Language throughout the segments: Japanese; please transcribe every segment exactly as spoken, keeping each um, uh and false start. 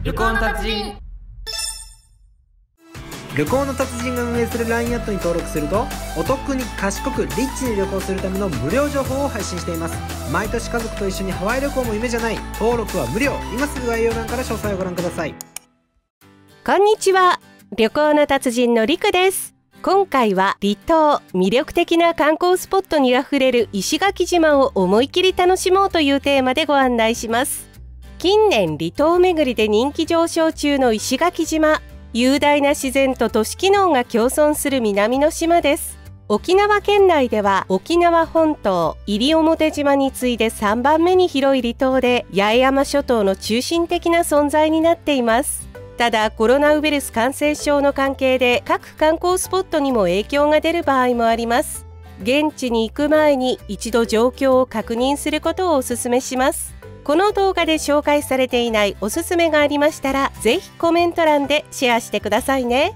旅行の達人。 旅行の達人が運営する ライン アットに登録すると、お得に賢くリッチに旅行するための無料情報を配信しています。毎年家族と一緒にハワイ旅行も夢じゃない。登録は無料。今すぐ概要欄から詳細をご覧ください。 こんにちは、旅行の達人のりくです。今回は離島、魅力的な観光スポットにあふれる石垣島を思い切り楽しもうというテーマでご案内します。近年離島巡りで人気上昇中の石垣島。雄大な自然と都市機能が共存する南の島です。沖縄県内では沖縄本島、西表島に次いでさんばんめに広い離島で、八重山諸島の中心的な存在になっています。ただ、コロナウイルス感染症の関係で各観光スポットにも影響が出る場合もあります。現地に行く前に一度状況を確認することをお勧めします。この動画で紹介されていないおすすめがありましたら、ぜひコメント欄でシェアしてくださいね。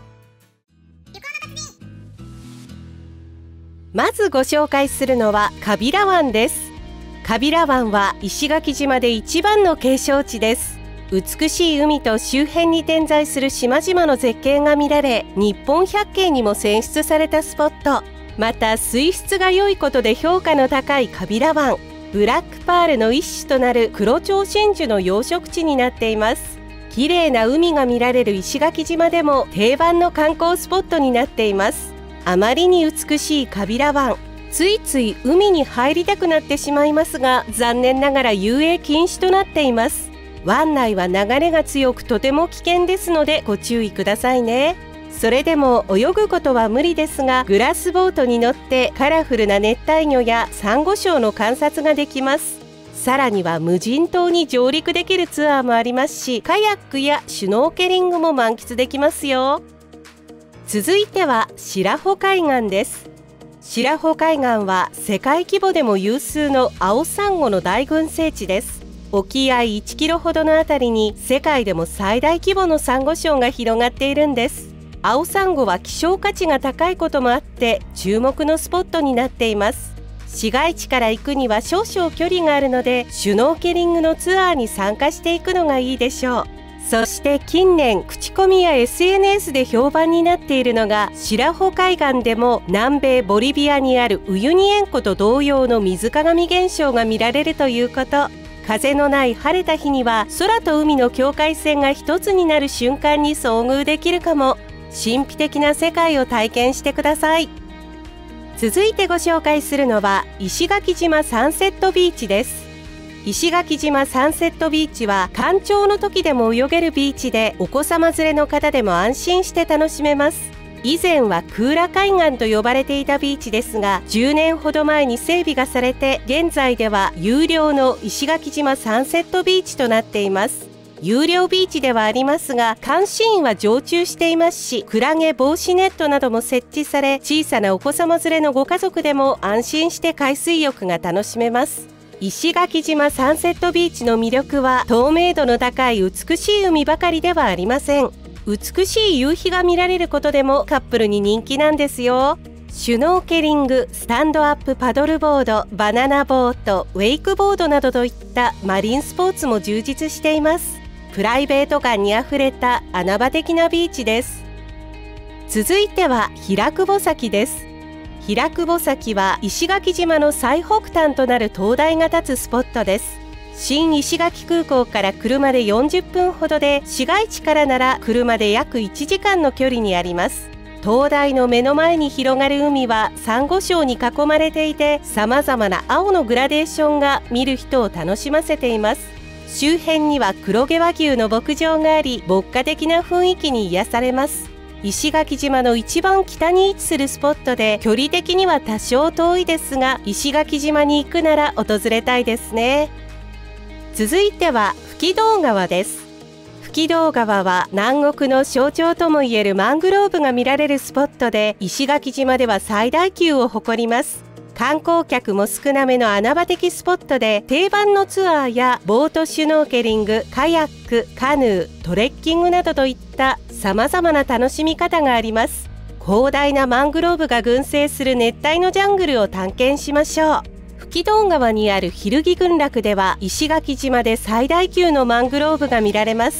まずご紹介するのは川平湾です。川平湾は石垣島で一番の景勝地です。美しい海と周辺に点在する島々の絶景が見られ、日本百景にも選出されたスポット。また水質が良いことで評価の高い川平湾。ブラックパールの一種となる黒蝶真珠の養殖地になっています。綺麗な海が見られる石垣島でも定番の観光スポットになっています。あまりに美しい川平湾、ついつい海に入りたくなってしまいますが、残念ながら遊泳禁止となっています。湾内は流れが強くとても危険ですのでご注意くださいね。それでも泳ぐことは無理ですが、グラスボートに乗ってカラフルな熱帯魚やサンゴ礁の観察ができます。さらには無人島に上陸できるツアーもありますし、カヤックやシュノーケリングも満喫できますよ。続いては白穂海岸です。白穂海岸は世界規模でも有数の青サンゴの大群生地です。沖合いちキロほどのあたりに世界でも最大規模のサンゴ礁が広がっているんです。青サンゴは希少価値が高いこともあって注目のスポットになっています。市街地から行くには少々距離があるので、シュノーケリングのツアーに参加していくのがいいでしょう。そして近年口コミや エスエヌエス で評判になっているのが、白穂海岸でも南米ボリビアにあるウユニ塩湖と同様の水鏡現象が見られるということ。風のない晴れた日には空と海の境界線が一つになる瞬間に遭遇できるかも。神秘的な世界を体験してください。続いてご紹介するのは石垣島サンセットビーチです。石垣島サンセットビーチは干潮の時でも泳げるビーチで、お子様連れの方でも安心して楽しめます。以前はクーラ海岸と呼ばれていたビーチですが、じゅうねんほど前に整備がされて、現在では有料の石垣島サンセットビーチとなっています。有料ビーチではありますが、監視員は常駐していますし、クラゲ防止ネットなども設置され、小さなお子様連れのご家族でも安心して海水浴が楽しめます。石垣島サンセットビーチの魅力は、透明度の高い美しい海ばかりではありません。美しい夕日が見られることでもカップルに人気なんですよ。シュノーケリング、スタンドアップパドルボード、バナナボート、ウェイクボードなどといったマリンスポーツも充実しています。プライベート感にあふれた穴場的なビーチです。続いては平久保崎です。平久保崎は石垣島の最北端となる灯台が立つスポットです。新石垣空港から車でよんじゅっぷんほどで、市街地からなら車で約いちじかんの距離にあります。灯台の目の前に広がる海はサンゴ礁に囲まれていて、さまざまな青のグラデーションが見る人を楽しませています。周辺には黒毛和牛の牧場があり、牧歌的な雰囲気に癒されます。石垣島の一番北に位置するスポットで、距離的には多少遠いですが、石垣島に行くなら訪れたいですね。続いては吹戸川です。吹戸川は南国の象徴ともいえるマングローブが見られるスポットで、石垣島では最大級を誇ります。観光客も少なめの穴場的スポットで、定番のツアーやボートシュノーケリング、カヤック、カヌー、トレッキングなどといったさまざまな楽しみ方があります。広大なマングローブが群生する熱帯のジャングルを探検しましょう。吹戸川にある蛭木群落では、石垣島で最大級のマングローブが見られます。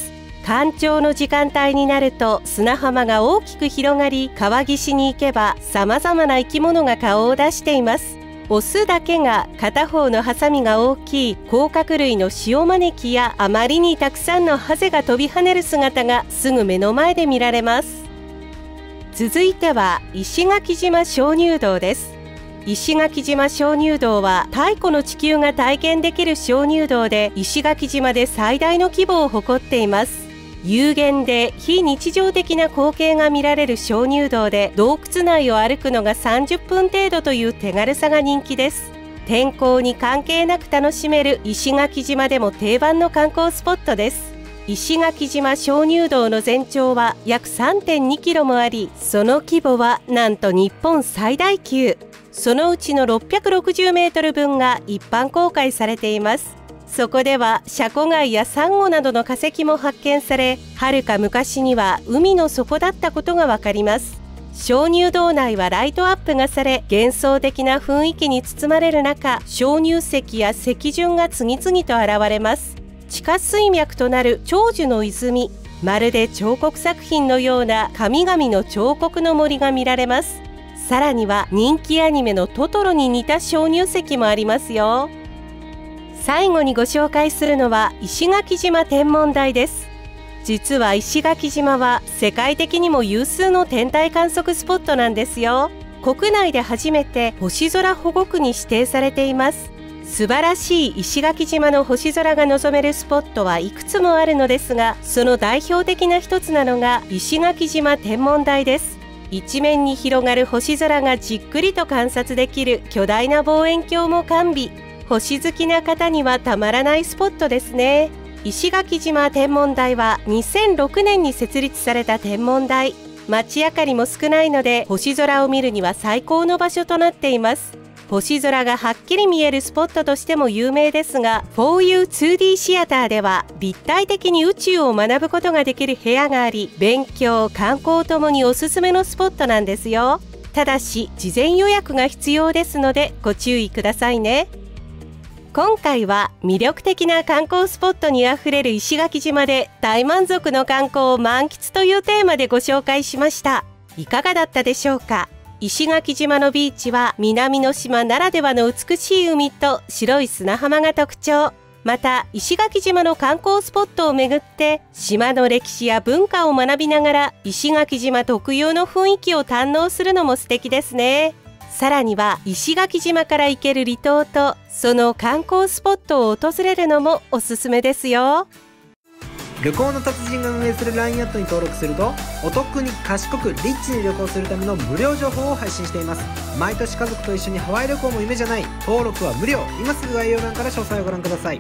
干潮の時間帯になると砂浜が大きく広がり、川岸に行けば様々な生き物が顔を出しています。オスだけが片方のハサミが大きい甲殻類のシオマネキや、あまりにたくさんのハゼが飛び跳ねる姿がすぐ目の前で見られます。続いては石垣島鍾乳洞です。石垣島鍾乳洞は太古の地球が体験できる鍾乳洞で、石垣島で最大の規模を誇っています。有限で非日常的な光景が見られる鍾乳洞で、洞窟内を歩くのがさんじゅっぷん程度という手軽さが人気です。天候に関係なく楽しめる石垣島でも定番の観光スポットです。石垣島鍾乳洞の全長は約 さんてんにキロもあり、その規模はなんと日本最大級。そのうちのろっぴゃくろくじゅうメートル分が一般公開されています。そこではシャコガイやサンゴなどの化石も発見され、はるか昔には海の底だったことがわかります。鍾乳洞内はライトアップがされ、幻想的な雰囲気に包まれる中、鍾乳石や石筍が次々と現れます。地下水脈となる長寿の泉、まるで彫刻作品のような神々の彫刻の森が見られます。さらには人気アニメのトトロに似た鍾乳石もありますよ。最後にご紹介するのは石垣島天文台です。実は石垣島は世界的にも有数の天体観測スポットなんですよ。国内で初めて星空保護区に指定されています。素晴らしい石垣島の星空が望めるスポットはいくつもあるのですが、その代表的な一つなのが石垣島天文台です。一面に広がる星空がじっくりと観察できる巨大な望遠鏡も完備。星好きな方にはたまらないスポットですね。石垣島天文台はにせんろくねんに設立された天文台。街明かりも少ないので、星空を見るには最高の場所となっています。星空がはっきり見えるスポットとしても有名ですが、フォーユーツーディー シアターでは立体的に宇宙を学ぶことができる部屋があり、勉強、観光ともにおすすめのスポットなんですよ。ただし事前予約が必要ですのでご注意くださいね。今回は魅力的な観光スポットにあふれる石垣島で大満足の観光を満喫というテーマでご紹介しました。いかがだったでしょうか。石垣島のビーチは南の島ならではの美しい海と白い砂浜が特徴。また石垣島の観光スポットを巡って島の歴史や文化を学びながら石垣島特有の雰囲気を堪能するのも素敵ですね。さらには石垣島から行ける離島とその観光スポットを訪れるのもおすすめですよ。 旅行の達人が運営する ライン アットに登録すると、お得に賢くリッチに旅行するための無料情報を配信しています。毎年家族と一緒にハワイ旅行も夢じゃない。登録は無料。今すぐ概要欄から詳細をご覧ください。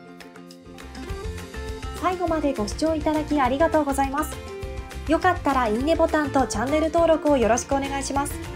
最後までご視聴いただきありがとうございます。よかったらいいねボタンとチャンネル登録をよろしくお願いします。